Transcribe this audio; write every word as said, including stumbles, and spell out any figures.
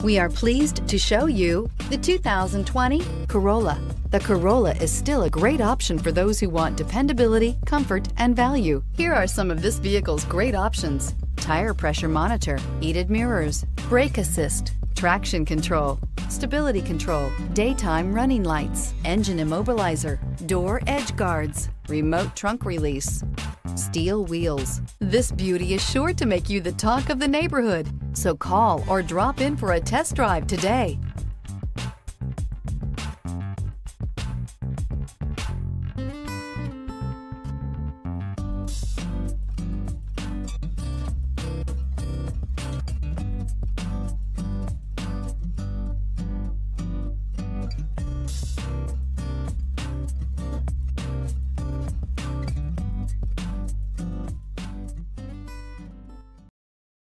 We are pleased to show you the two thousand twenty Corolla. The Corolla is still a great option for those who want dependability, comfort, and value. Here are some of this vehicle's great options: tire pressure monitor, heated mirrors, brake assist, traction control, stability control, daytime running lights, engine immobilizer, door edge guards, remote trunk release, steel wheels. This beauty is sure to make you the talk of the neighborhood. So call or drop in for a test drive today.